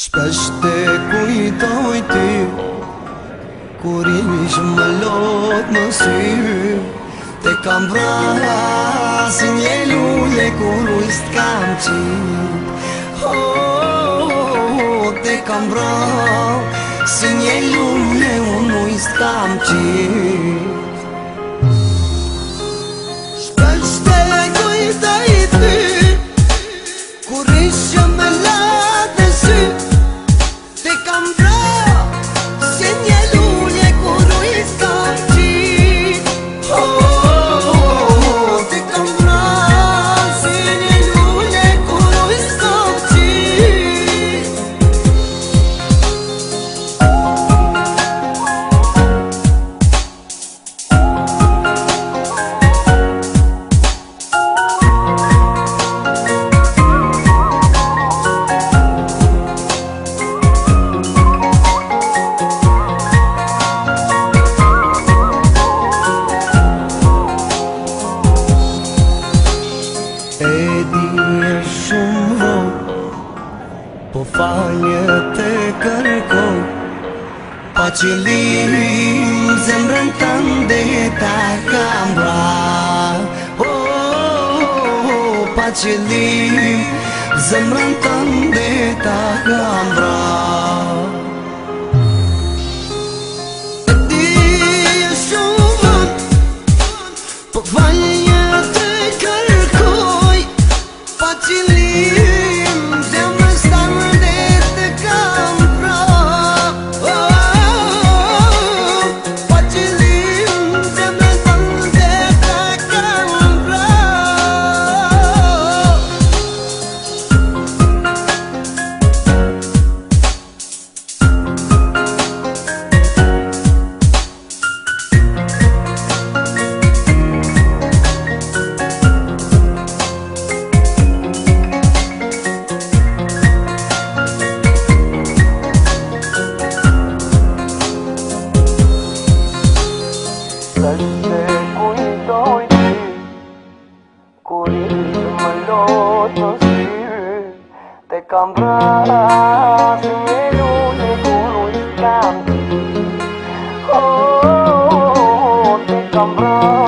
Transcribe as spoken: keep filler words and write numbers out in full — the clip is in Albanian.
Shpesh te kujtoj ty, kur ish më lot në sy. Te kam vra si një lule kur ujës t'kam qit. Oh, oh, oh, te kam vra si një lule unë ujës t'kam qit. Shpesh te kujtoj ty, kur ish më lot në sy. Te kam vra si një lule kur ujës t'kam qit. Oh, po falje te kërkoj, pa qëllim zemrën tënde ta kam vra. Oh, oh, oh, pa qëllim zemrën tënde ta kam vra. E di e shumë, po falje te kërkoj, pa qëllim Te kam vra si një lule kur ujës t'kam qit. Oh, te kam vra